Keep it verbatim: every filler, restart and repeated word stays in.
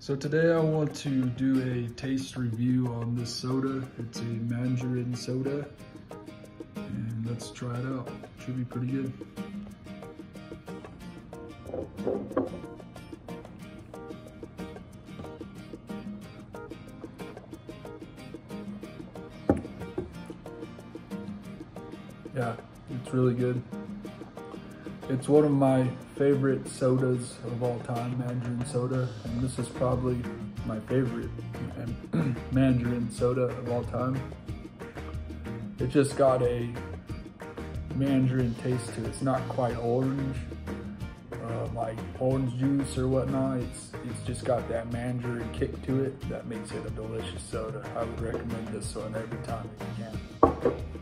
So today I want to do a taste review on this soda. It's a Mandarin soda, and let's try it out. Should be pretty good. Yeah, it's really good. It's one of my favorite sodas of all time, Mandarin soda, and this is probably my favorite Mandarin soda of all time. It just got a Mandarin taste to it. It's not quite orange, uh, like orange juice or whatnot. It's, it's just got that Mandarin kick to it that makes it a delicious soda. I would recommend this one every time if you can.